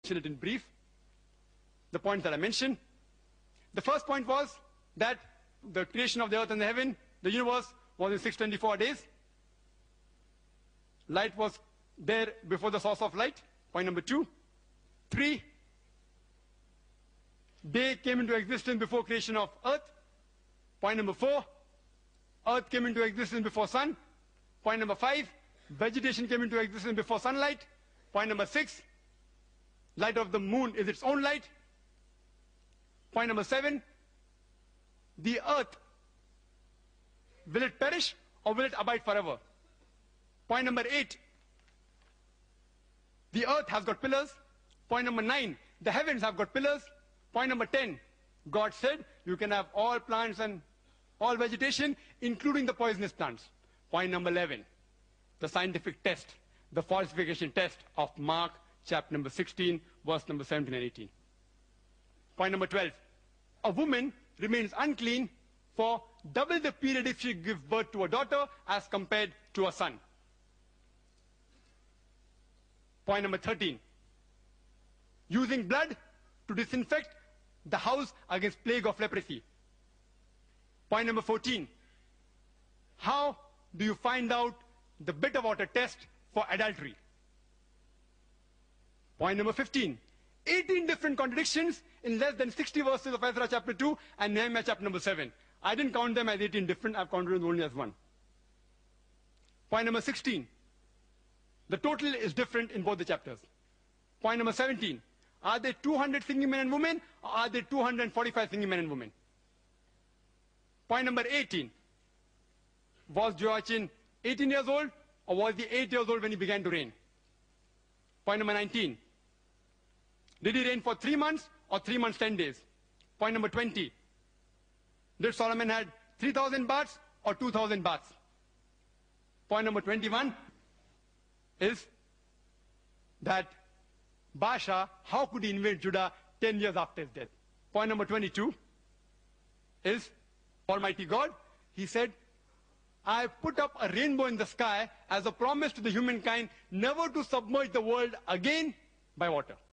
mention it in brief. The points that I mentioned. The first point was that the creation of the earth and the heaven, the universe, was in 624 days. Light was there before the source of light. Point number 2. 3. Day came into existence before creation of earth. Point number 4. Earth came into existence before sun. Point number 5. Vegetation came into existence before sunlight. Point number 6. Light of the moon is its own light. Point number 7. The earth, will it perish or will it abide forever? Point number 8. The earth has got pillars. Point number 9. The heavens have got pillars. Point number 10. God said you can have all plants and all vegetation, including the poisonous plants. Point number 11. The scientific test, the falsification test of Mark chapter number 16, verse number 17 and 18. Point number 12. A woman remains unclean for double the period if she gives birth to a daughter as compared to a son. Point number 13. Using blood to disinfect the house against plague of leprosy. Point number 14. How do you find out the bitter water test for adultery? Point number 15. 18 different contradictions in less than 60 verses of Ezra chapter 2 and Nehemiah chapter number 7. I didn't count them as 18 different, I've counted them only as one. Point number 16. The total is different in both the chapters. Point number 17. Are there 200 singing men and women, or are there 245 singing men and women? Point number 18. Was Joachim 18 years old, or was he 8 years old when he began to reign? Point number 19. Did he reign for 3 months or 3 months, 10 days? Point number 20. Did Solomon had 3,000 baths or 2,000 baths? Point number 21 is that Baasha, how could he invade Judah 10 years after his death? Point number 22 is Almighty God. He said, I put up a rainbow in the sky as a promise to the humankind never to submerge the world again by water.